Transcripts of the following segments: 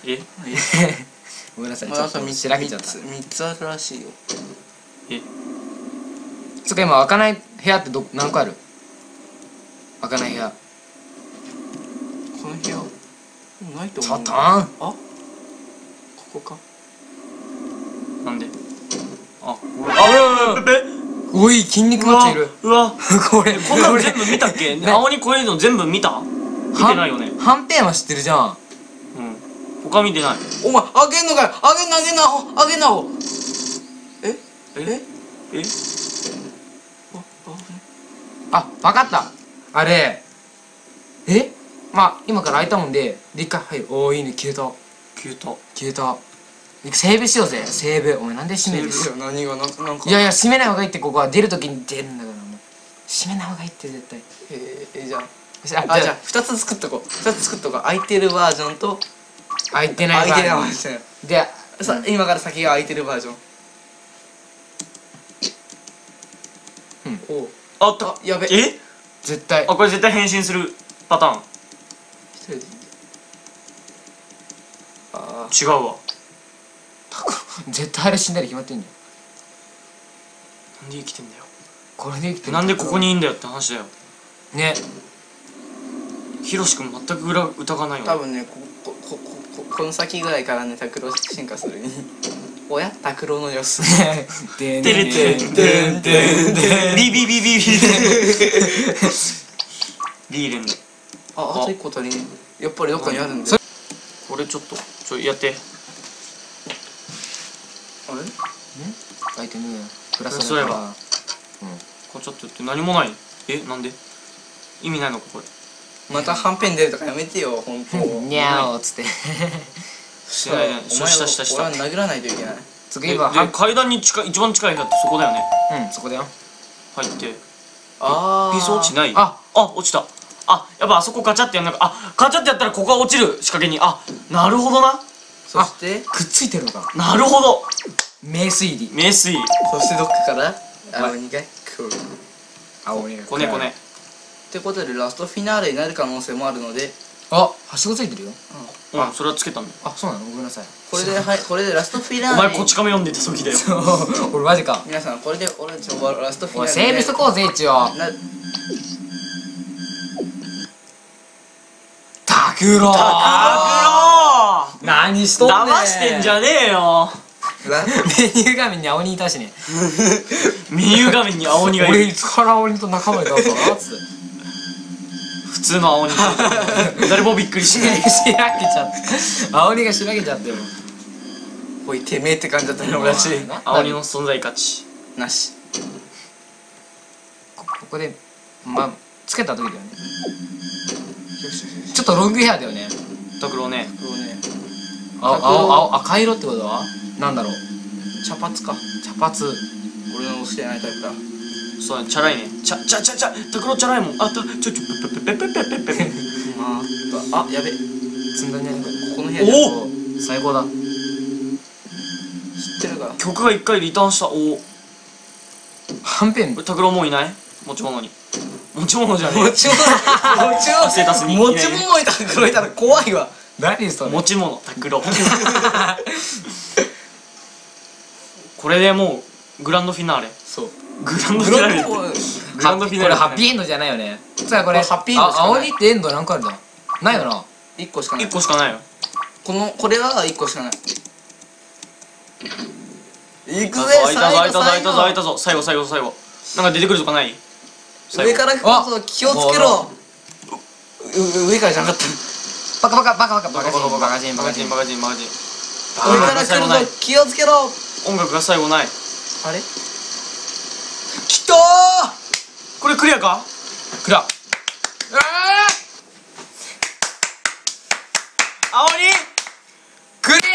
えごめんなさい、ちまだあとょっとしらけちゃった。 3つあるらしいよ。 えそっか、今開かない部屋って何個ある？開かない部屋。 この部屋ないとちょっと思うんだ。あ、ここか。 なんであおい、筋肉マッチョいる。 うわこれこんなの全部見たっけ？青にこれの全部見た？見てないよね。 はんぺんは知ってるじゃん。 うん他見てない。 お前あげんのかよ。あげんなあげんなお。えあ、わかった。あれまあ今から開いたもんで一回入る。おー、いいね、消えた。セーブしようぜ、セーブ。お前なんで閉める？ 何がなんか。 いやいや、閉めない方がいいって。ここは出るときに出るんだからもう閉めない方がいいって絶対。 じゃあじゃあ 2つ作っとこう。開いてるバージョンと開いてない開いてないババーージョンで、 さ今から先が開いてるバージョン。おあった。 やべえ絶対あこれ絶対変身するパターン。 一人であ違うわ。 絶対あれ死んだり決まってんじなんで生きてんだよ。 ゃん。これで生きてる。 なんでここにいんだよって話だよ。 ね。 ヒロシ君全く疑わないよね。 多分ねこの先ぐらいからね拓郎進化するにおや拓郎の様子ててれてんてんてんてんビビビビビビリーレンで。 あと1個足りねえ。やっぱりどっかにあるんだよ。 これちょっとやって。 あれ開いてねえよ。プラスそういえばうん。 これちょっとやって。何もない。なんで意味ないのかこれ。 またはんぺん出るとかやめてよ本当。 にゃーおっつって。 してないね。した俺は殴らないといけない。 次はで階段に一番近い部屋ってそこだよね。 そこだよ。 入ってあピース落ちない。 あ落ちた。やっぱあそこガチャってやんなか。ガチャってやったらここが落ちる仕掛けに。なるほどな。 そしてくっついてるのか。 なるほど。 名推理。 名水。 どっかから2回青ね。 こねってことでラストフィナーレになる可能性もあるので、 あ、はしごついてるよ。 それはつけたんだよ。 あ、そうなの？ごめんなさい。 これでラストフィナおーレ前こち亀読んでた時だよ。 俺マジか。 皆さんこれで俺ラストフィおい、 ナーレセーブしとこうぜ一応。タクロー。何しとんねん。 騙してんじゃねえよ。 メニュー画面に青鬼いたしね。 メニュー画面に青鬼がいる。 俺いつから青鬼と仲間になったのつって。 普通の青鬼。誰もびっくりしない。 しらけちゃった。青鬼がしらけちゃったよ。 おいてめえって感じだったね俺たち。 青鬼の存在価値なし。 ここでつけた時だよね。ちょっとロングヘアだよね。 拓郎ね。 赤色ってことはなんだろう。 茶髪か。 茶髪。 俺の知らないタイプだ。 そうだね、チャラいね。拓郎チャラいもん。ペペペペペペペ。 やべ。 積んだね。 この部屋で最高だ。 知ってるから。 曲が一回リターンした。 はんぺん。 拓郎もういない？持ち物に。持ち物じゃねえ。 持ち物ステータスに持ち物いたら黒いたら怖いわ。 何それ。 持ち物拓郎。これでもうグランドフィナーレ。 そう。 グランドフィナーレ。グランドフィナーレ。 これハッピーエンドじゃないよね。さあこれハッピーエンドしかない。 青鬼ってエンド何個あるんだ。ないよな。 1個しかない。 1個しかないよ。 これは1個しかない。いくぜ。 開いたぞ。最後。なんか出てくるとかない？ 上から来るぞ気をつけろ。上からじゃなかった。 バカジン。 上から来るぞ気をつけろ。 音楽が最後ない。 あれきたー。 これクリアか？ クラ。 青鬼クリ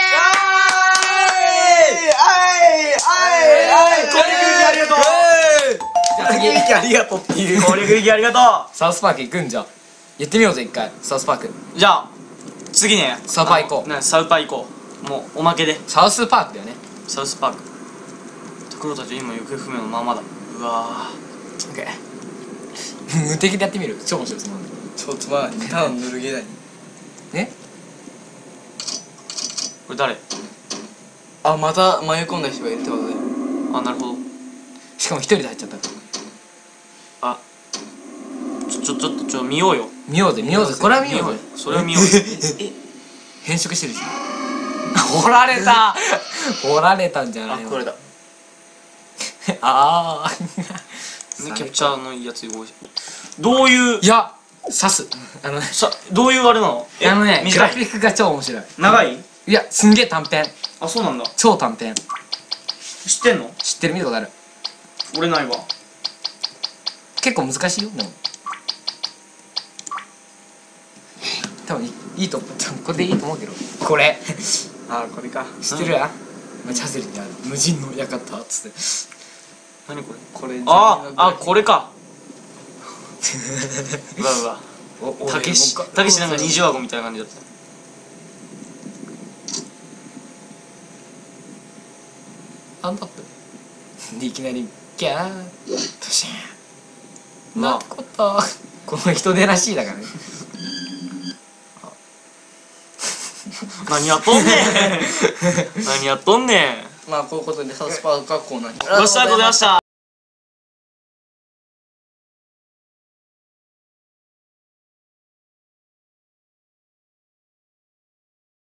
ありがとう。 ありがとうっていう。 攻略力ありがとサウスパーク行くんじゃ。やってみようぜ一回。サウスパーク。 う。じゃあ次ね。 サウパー行こう。 サウパー行こう。もうおまけでサウスパークだよね。 サウスパーク。拓郎たち今行方不明のままだ。うわオッケー。無敵でやってみる。超面白いですもんね。 ちょっとまあただのぬるげだに。 ね。 れ誰？ あ、また迷い込んだ人がいるってことで。 あ、なるほど。 しかも一人で入っちゃったから。 あ、ちょ見ようよ。 見ようぜ見ようぜ、これは見ようぜ。 それは見ようよ。 変色してるし。掘られた掘られたんじゃないの。 これだ。 ああね、キャプチャーのやつ用意しどういういや刺すどういうあれなの？ グラ短い？ フィックが超面白い。 長い？ いやすんげえ短編、 あ、そうなんだ。 超短編。 知ってんの？ 知ってる、見たことある。 俺ないわ。 結構難しいよでも。多分いいと思う。これでいいと思うけど、これあ、これか。 知ってるや町外れにある無人の館っつって。 何これ？ これ。 これか。うわうわ。 おたけしなんか二重顎みたいな感じだった。 アンタップでいきなりギャードシャーンなことこの人出らしいだからね。 何やっとんねん。何やっとんねん。 まあこういうことでサウスパークはこうなります。 ご視聴ありがとうございました。